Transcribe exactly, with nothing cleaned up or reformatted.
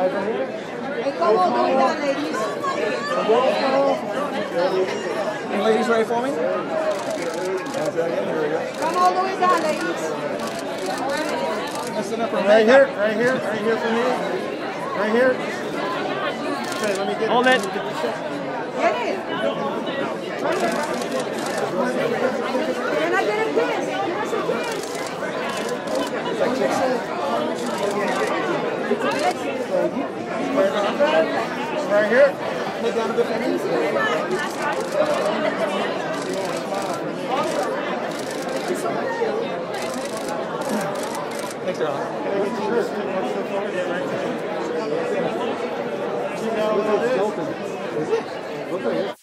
Hey, come all the way down, ladies. Any ladies ready for me? Come all the way down, ladies. Right here, right here, right here for me. Right here. Okay, let me get Hold it. Get it. Can I get a kiss? Give us a kiss. right here. Take down a bit for me. Thanks, darling. You know what it is?